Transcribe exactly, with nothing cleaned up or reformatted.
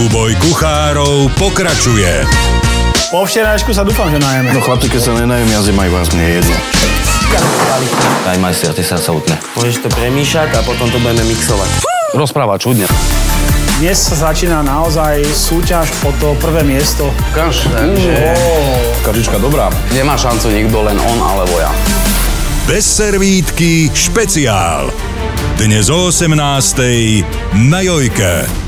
Súboj kuchárov pokračuje. Po včerajšku sa dúfam, že najeme. No chlapci, keď sa nenajem, jazyk majú vás mne jedno. Daj majster, ty sa sa utne. Môžeš to premýšľať a potom to budeme mixovať. Rozpráva čudne. Dnes sa začína naozaj súťaž po to prvé miesto. Ukáž, že... Kažička dobrá. Nemá šancu nikto, len on alebo ja. Bez servítky špeciál. Dnes o osemnástej na Jojke.